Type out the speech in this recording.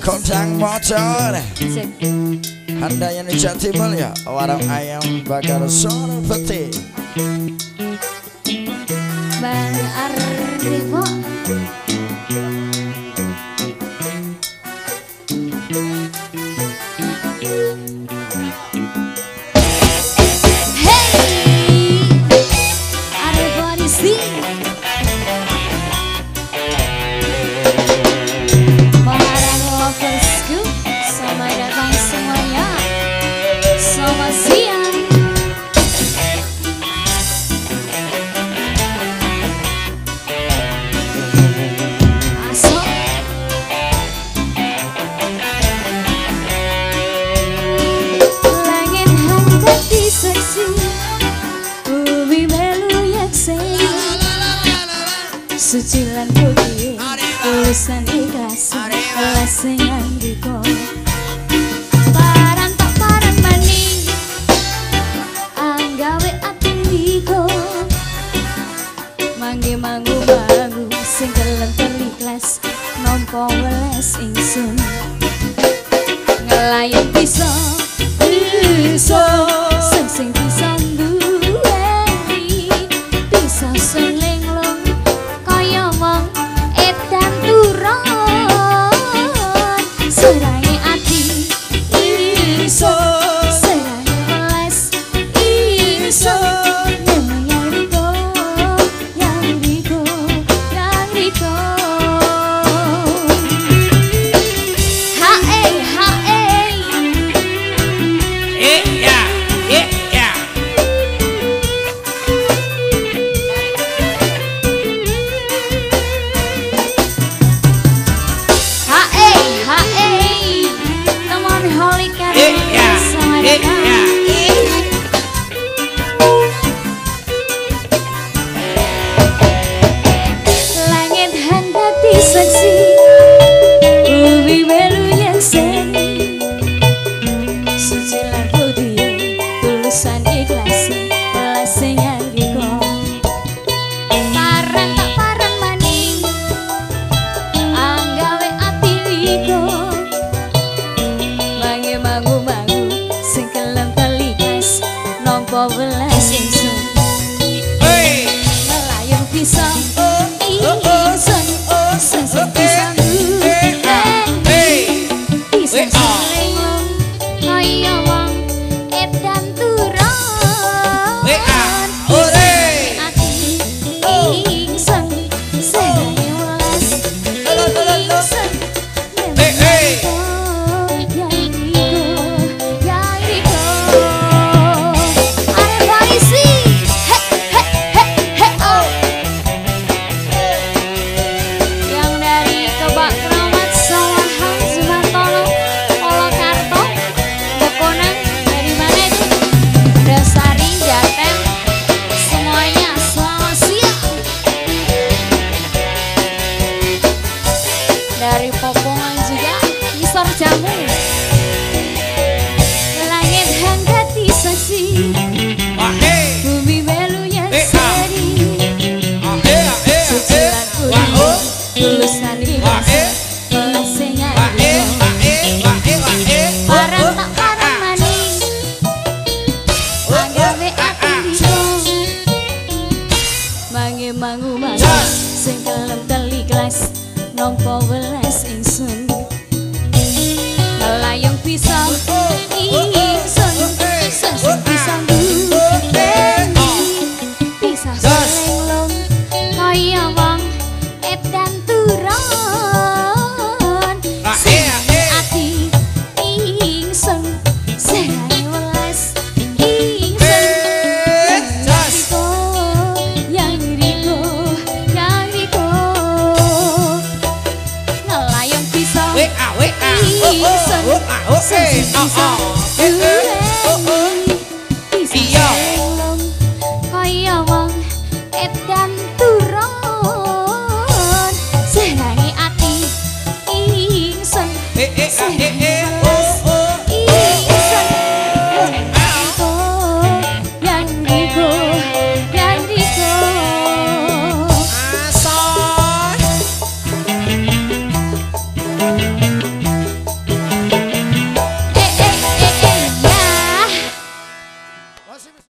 Kondang motor Handayani Jati Mulia warung ayam bakar sore peti Bang Arifo Sucilan putih, tulisan ikhlas, kelas yang dikau. Paran tak paran maning, anggawe ati liko. Mangge manggu manggu, sing kelenter ikhlas, nompo weles ingsun. Ngelayan bisa, bisa, sing bisa nduweni, bisa sing welas ingsun melayang bisa ingsun sesek bisa bisa saling kaya wong edan turon ati ingsun sesek welas ingsun dari Popongan juga Misor Jamu langit hangat di saksi bumi melu yang seri sucilan putih tulusan ikhlas kelasnya parang tak parang maning anggawe ati dikong mangi mangu mangu sing kelem teli kelas nompo welas ingsun melayang bisa ingsun sesek bisa nduweni bisa saling kaya wong edan turon sing ati ingsun serane welas ingsun yang riko ingsun sesek bisa